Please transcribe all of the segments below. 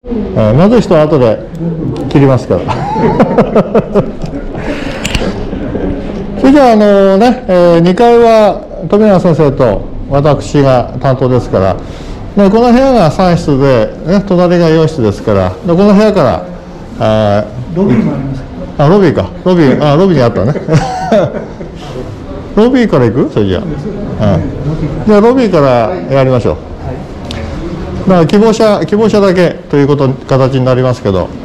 まずい人は後で切りますからそれじゃあ2階は富永先生と私が担当ですから、この部屋が3室で、隣が4室ですから、この部屋からロビーもありますか。 ロビーか、ロビーにあったねロビーから行く？それじゃあ、じゃあロビーからやりましょう。だから希望者だけという形になりますけど、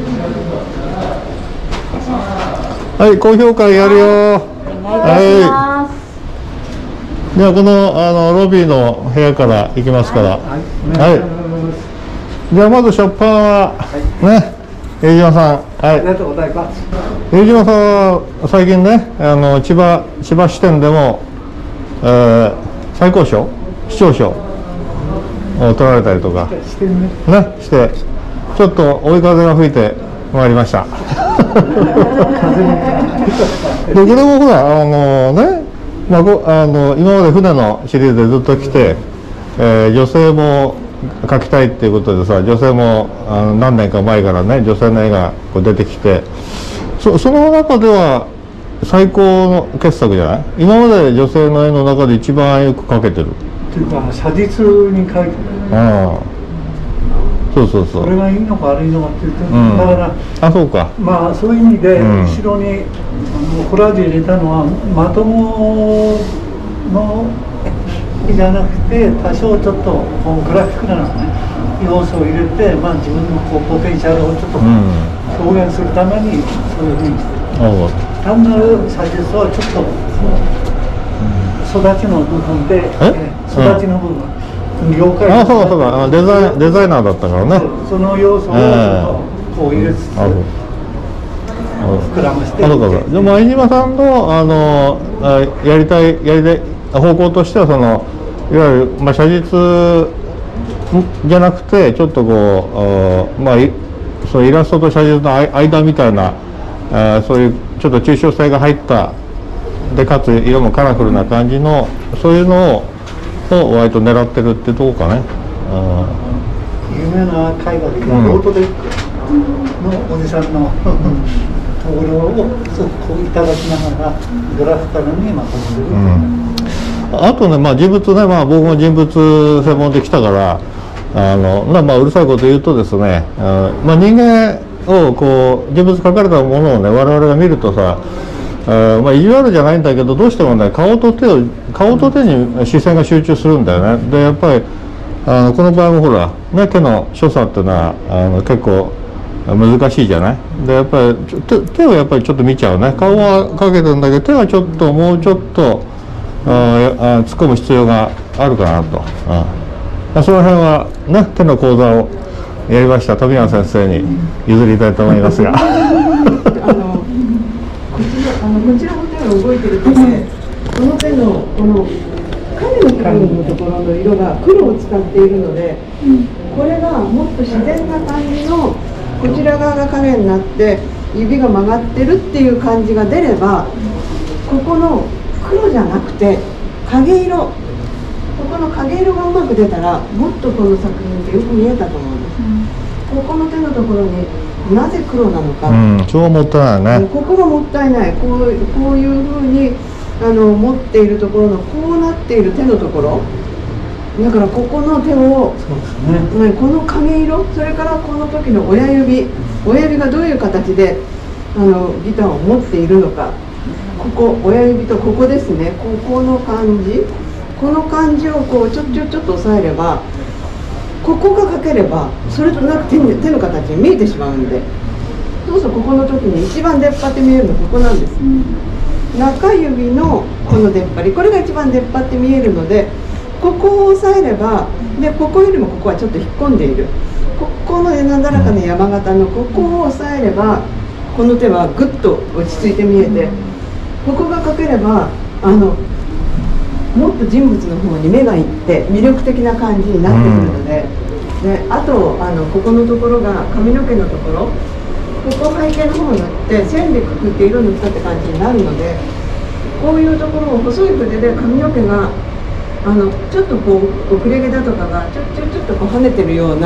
はい、高評価やるよ。はい。ではこのロビーの部屋から行きますから、はい。ではまず初版はね、江島さん、はい。 ありがとうございます。 江島さんは最近ね、千葉支店でも、最高賞、市長賞を取られたりとかしてちょっと追い風が吹いてまいりましたでこれもほら今まで船のシリーズでずっと来て、女性も描きたいっていうことでさ、女性も何年か前からね、女性の絵がこう出てきて、その中では最高の傑作じゃない？今まで女性の絵の中で一番よく描けてるというか、写実に描いてる。 そうそれがいいのか悪いのかっていうと、だからそうか、 まあそういう意味で後ろにコラージュ入れたのはまとものじゃなくて、多少ちょっとグラフィックなね要素を入れて、自分のポテンシャルをちょっと表現するためにそういうふうにしてる。単なる写実はちょっと育ちの部分で、育ちの部分、業界のそうだ、デザイナーだったからね。 その要素をこう入れつつ膨らまして。 でも江島さんのやりたい方向としては、いわゆる写実じゃなくて、ちょっとこうそのイラストと写実の間みたいな、そういうちょっと抽象性が入ったで、かつ色もカラフルな感じの、そういうのを割と狙ってるってとこかね。 有名な絵画でロートデックのおじさんのところをこういただきながらグラフィカルにまとめる。 あとね、人物ね、僕も人物専門で来たから、うるさいこと言うとですね、人間をこう人物描かれたものをね、我々が見るとさ、意地悪じゃないんだけど、どうしてもね、顔と手に視線が集中するんだよね。でやっぱりこの場合もほら、ね、手の所作っていうのは結構難しいじゃない。でやっぱり手をやっぱりちょっと見ちゃうね。顔は描けてるんだけど、手はちょっともうちょっと突っ込む必要があるかなと。その辺はね、手の講座をやりました富永先生に譲りたいと思いますがこちらの手が動いてる手で、この手のこの影の部分のところの色が黒を使っているので、これがもっと自然な感じのこちら側が影になって指が曲がってるっていう感じが出れば、ここの黒じゃなくて影色、ここの影色がうまく出たらもっとこの作品ってよく見えたと思うんです。ここの手のところになぜ黒なのか、 超もったいないね。 ここがもったいない。こういうふうに持っているところのこうなっている手のところだから、ここの手をこの影色、それからこの時の親指がどういう形でギターを持っているのか、ここ親指とここですね、この感じ、この感じをこうちょっと押さえれば、ここが描ければそれとなく手の形に見えてしまうんで、そうするとここの時に一番出っ張って見えるのはここなんです。中指のこの出っ張り、これが一番出っ張って見えるので、ここを押さえれば、でここよりもここはちょっと引っ込んでいる、ここのなだらかな山形のここを押さえれば、この手はぐっと落ち着いて見えて、ここが描ければもっと人物の方に目がいって魅力的な感じになってくるので、あとここのところが髪の毛のところ、ここ背景の方に塗って線でくくって色塗ったって感じになるので、こういうところを細い筆で髪の毛がちょっとこう遅れ毛だとかがちょっとこう跳ねてるような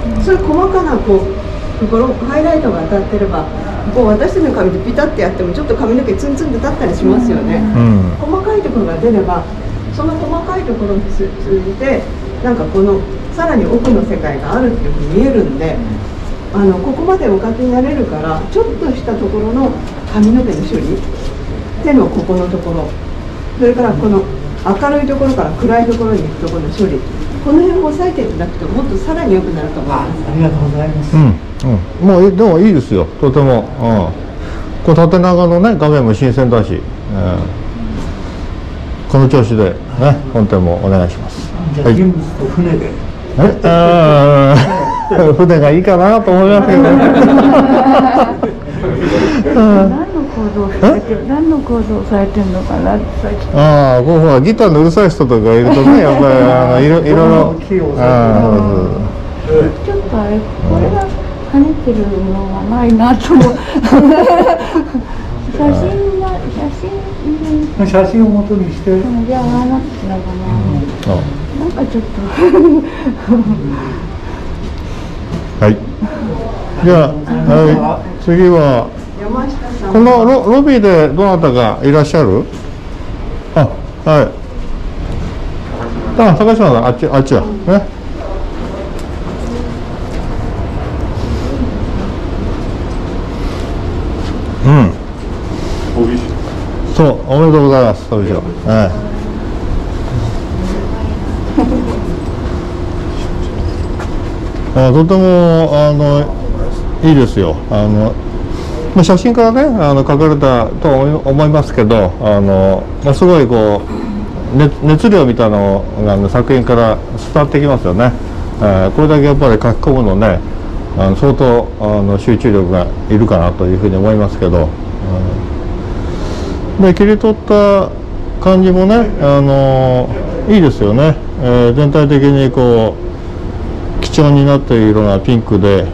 そういう細かなこうところハイライトが当たってればこう私たちの髪でピタッてやってもちょっと髪の毛ツンツンと立ったりしますよね、細かいところが出ればその細かいところに通じてなんかこのさらに奥の世界があるっていうふうに見えるんでここまでお描きになれるからちょっとしたところの髪の毛の処理手のここのところそれからこの明るいところから暗いところに行くところの処理この辺を押さえていただくともっとさらに良くなると思います。 ありがとうございます。 もうでもいいですよ、とても。こう縦長のね画面も新鮮だし、この調子でね本店もお願いします。 じゃあ人物と船で。 船がいいかなと思いますけどね。 何の構造されてるのかなってさっき。 こうほらギターのうるさい人とかいるとねやっぱりいろいろ。 ちょっとあれこれが跳ねてるのがないなと思う。 写真を元にして。 じゃあああなってたのかな。なんかちょっと。 はい。じゃあ、次は山下さんこのロビーでどなたかいらっしゃる？はい。高島さんあっちやね。そう、おめでとうございます。とてもいいですよ。写真からね描かれたと思いますけどすごいこう熱量みたいなのが作品から伝わってきますよね。これだけやっぱり書き込むのね相当集中力がいるかなというふうに思いますけど、で切り取った感じもねいいですよね。全体的にこう基調になっているようなピンクで、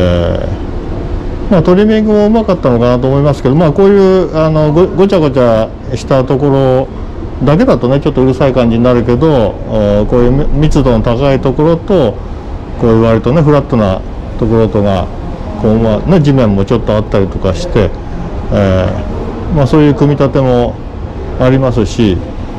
トリミングもうまかったのかなと思いますけど、こういうごちゃごちゃしたところだけだとねちょっとうるさい感じになるけど、こういう密度の高いところとこういう割とねフラットなところとがこう、地面もちょっとあったりとかして、そういう組み立てもありますし、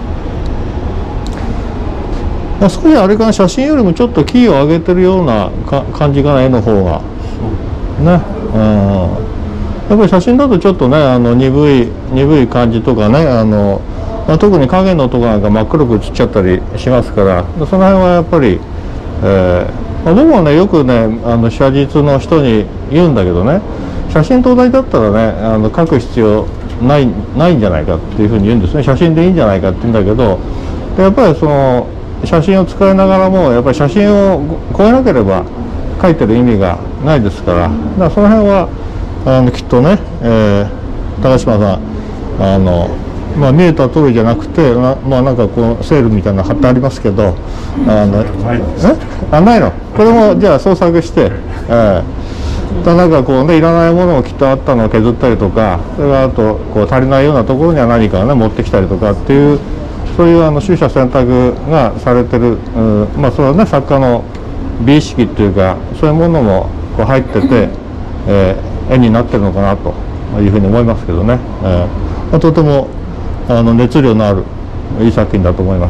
少しあれかな写真よりもちょっとキーを上げてるような感じかな絵の方がね。やっぱり写真だとちょっとね鈍い感じとかね特に影のところなんか真っ黒く写っちゃったりしますから、その辺はやっぱり、僕もねよくね写実の人に言うんだけどね、写真東大だったらね描く必要ないんじゃないかっていうふうに言うんですね。写真でいいんじゃないかって言うんだけど、でやっぱりその写真を使いながらもやっぱり写真を超えなければ描いてる意味がないですから、その辺はきっとね、高島さん見えた通りじゃなくてなんかこうセールみたいなの貼ってありますけどないのこれもじゃあ創作して、なんかこうねいらないものもきっとあったのを削ったりとか、それからあとこう足りないようなところには何かをね持ってきたりとかっていうそういう取捨選択がされてる、それはね作家の美意識っていうかそういうものもこう入ってて、絵になってるのかなというふうに思いますけどね、とても熱量のあるいい作品だと思います。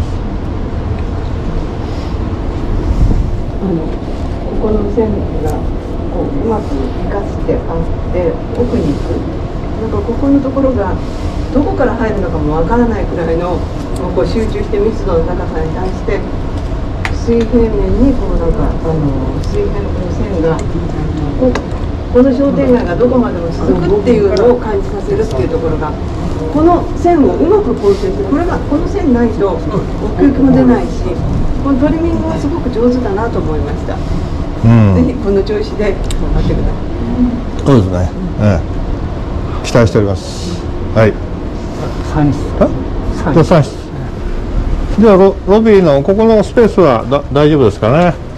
ここの線がこううまく生かしてあって奥に行くなんかここのところがどこから入るのかもわからないくらいのこう集中して密度の高さに対して水平面にこうなんか水平のこの線がこの商店街がどこまでも続くっていうのを感じさせるっていうところがこの線をうまく構成してこの線ないと奥行きも出ないしこのトリミングはすごく上手だなと思いました。ぜひこの調子で頑張ってください。 そうですね、期待しております。はい。3室。じゃあロビーのここのスペースは大丈夫ですかね。